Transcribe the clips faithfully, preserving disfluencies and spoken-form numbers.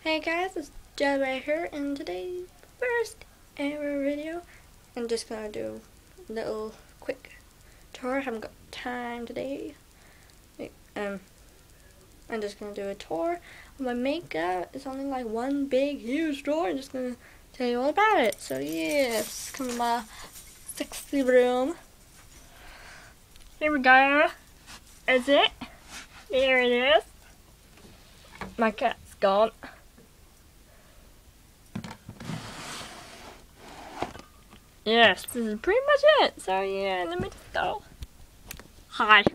Hey guys, it's JellyBear here, and today's first ever video. I'm just gonna do a little quick tour. I haven't got time today. Um, I'm just gonna do a tour of my makeup. It's only like one big, huge tour. I'm just gonna tell you all about it. So yes, come to my sexy room. Here we go. Is it? There it is. My cat's gone. Yes, this is pretty much it. So yeah, let me just go. Hi.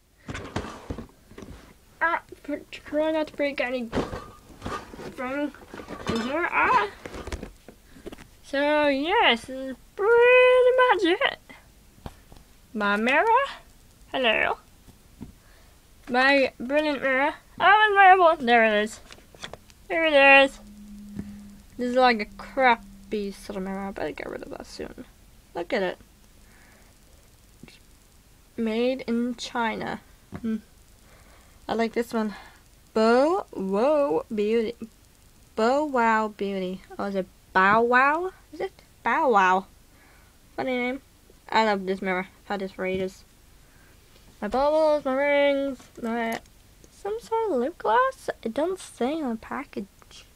Ah, try not to break anything in here. Ah. So yes, this is pretty much it. My mirror. Hello. My brilliant mirror. Oh, it's marble. There it is. There it is. This is like a crappy sort of mirror. I better get rid of that soon. Look at it. Made in China. Hmm. I like this one. Bow Wow Beauty. Bow Wow Beauty. Oh, is it Bow Wow? Is it? Bow Wow. Funny name. I love this mirror. I've had this for ages. My bubbles, my rings, my some sort of lip gloss. It doesn't say on the package.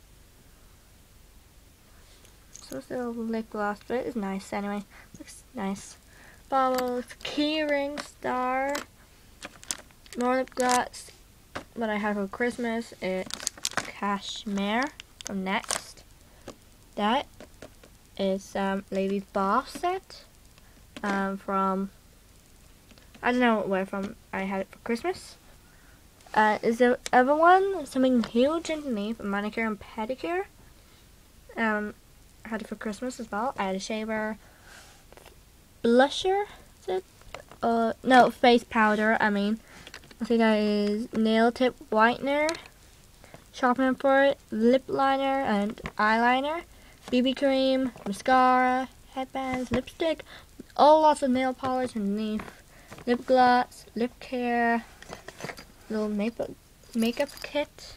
So it's a little lip gloss, but it is nice anyway. Looks nice. Bubbles, key ring, star, more lip gloss. What I had for Christmas is cashmere from Next. That is um, Lady's Boss set um, from, I don't know where from I had it for Christmas. Uh, is the other one something huge underneath, a manicure and pedicure. Um, I had it for Christmas as well. I had a shaver, blusher, is it? Uh, no, face powder, I mean. I think that is nail tip whitener, sharpener for it, lip liner and eyeliner, B B cream, mascara, headbands, lipstick, all lots of nail polish underneath, lip gloss, lip care, little makeup makeup kit.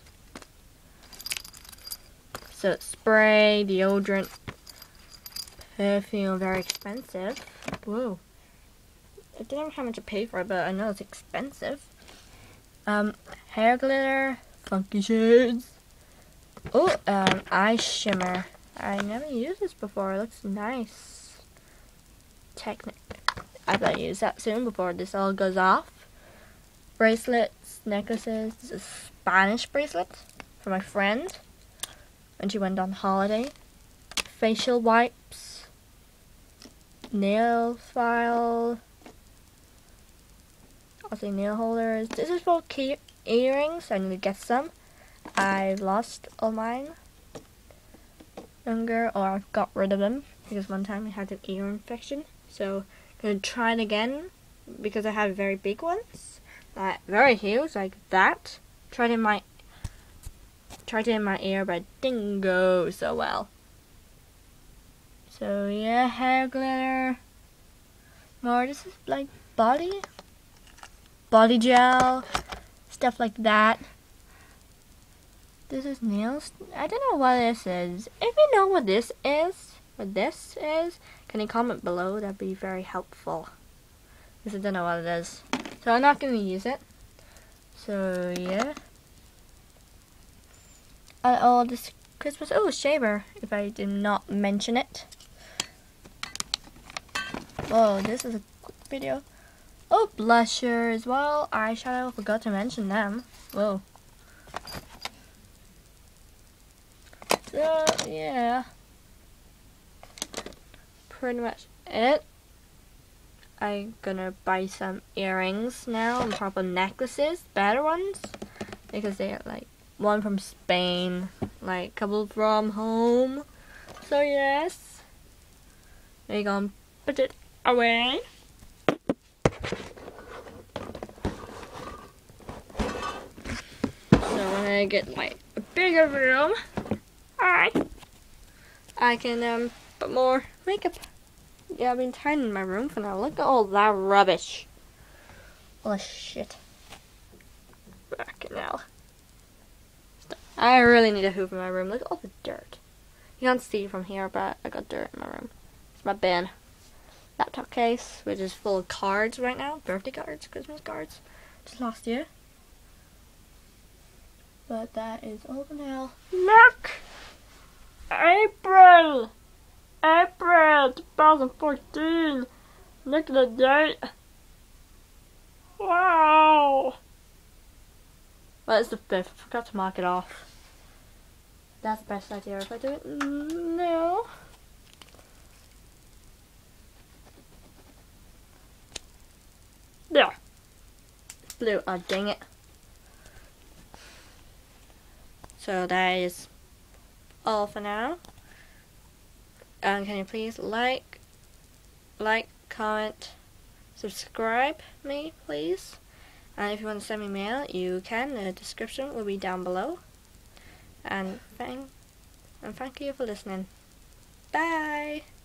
So spray, deodorant, perfume, very expensive. Whoa. I don't know how much I paid for it, but I know it's expensive. Um, hair glitter, funky shades. Oh, um, eye shimmer. I never used this before. It looks nice. Technic. I better use that soon before this all goes off. Bracelets, necklaces. This is a Spanish bracelet for my friend when she went on holiday. Facial wipes, nail file, also nail holders. This is for key earrings. I need to get some. I've lost all mine younger, or I got rid of them because one time I had an ear infection. So I'm gonna try it again because I had very big ones, that very huge like that. Tried in my tried it in my ear, but it didn't go so well. So yeah, hair glitter. More, this is like body, body gel, stuff like that. This is nails. I don't know what this is. If you know what this is, what this is, can you comment below? That'd be very helpful. Because I don't know what it is. So I'm not gonna use it. So yeah. Uh, oh, this Christmas. Oh, shaver. If I did not mention it. Whoa, this is a quick video. Oh, blusher as well. Eyeshadow. I forgot to mention them. Whoa. So, yeah. Pretty much it. I'm gonna buy some earrings now and proper necklaces. Better ones. Because they are like one from Spain. Like a couple from home. So, yes. We're gonna put it away. So when I get like a bigger room, alright, I can um put more makeup. Yeah, I've been tidying my room for now. Look at all that rubbish. Oh shit. Back now. Stop I really need a hoover in my room. Look at all the dirt. You can't see from here, but I got dirt in my room. It's my bin. Laptop case, which is full of cards right now. Birthday cards, Christmas cards. Just last year. But that is over now. Look! April! April twenty fourteen! Look at the date! Wow! Well, it's the fifth. I forgot to mark it off. That's the best idea if I do it now. There. It's blue. Oh, dang it. So that is all for now. And can you please like, like, comment, subscribe me, please. And if you want to send me mail, you can. The description will be down below. And thank, and thank you for listening. Bye.